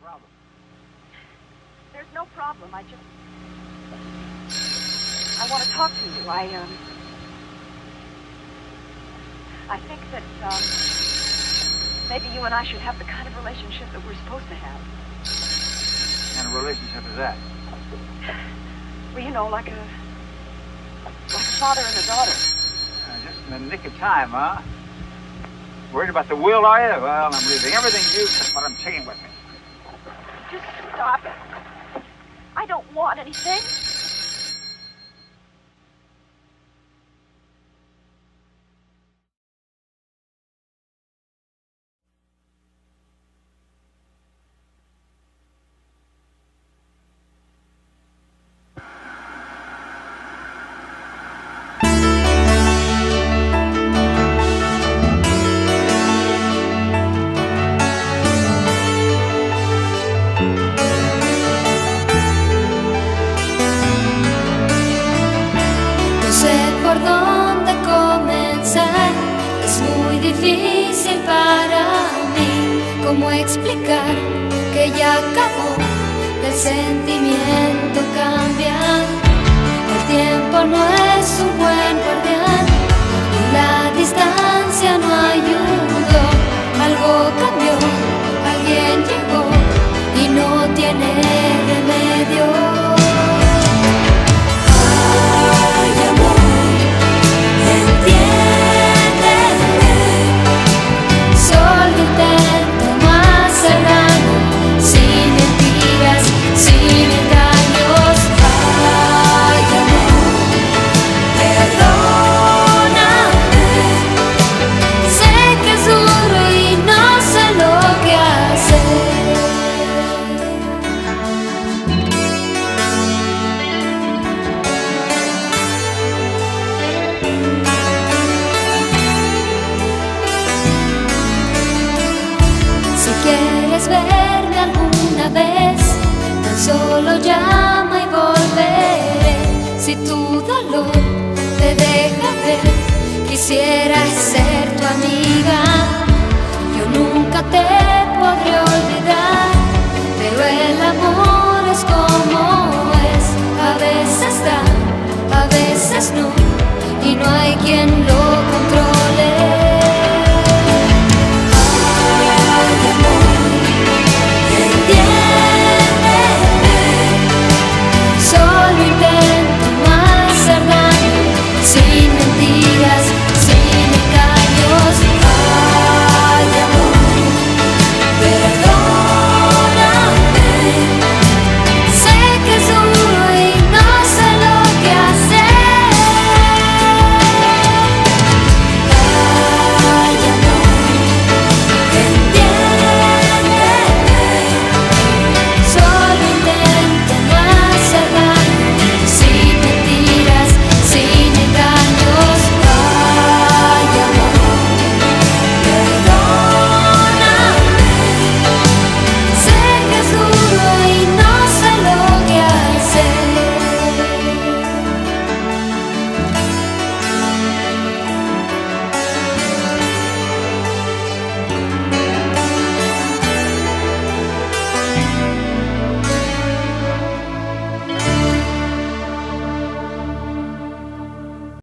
problem? There's no problem. I want to talk to you. I think that, maybe you and I should have the kind of relationship that we're supposed to have. What kind of relationship is that? Well, you know, like a father and a daughter. Just in the nick of time, huh? Worried about the will, are you? Well, I'm leaving everything to you except what I'm taking with me. Just stop it. I don't want anything. Difícil para mí, ¿cómo explicar que ya acabó? El sentimiento cambia, el tiempo no es un buen guardián y la distancia no ayudó. Algo cambió, alguien llegó y no tiene remedio. Ay, amor, solo intento más serrano, sin mentiras, sin engaños. Ay, amor, perdóname. Sé que es duro y no sé lo que hacer. Si quieres verme alguna vez, tan solo llama y volveré. Si tu dolor te deja ver, quisiera ser tu amiga.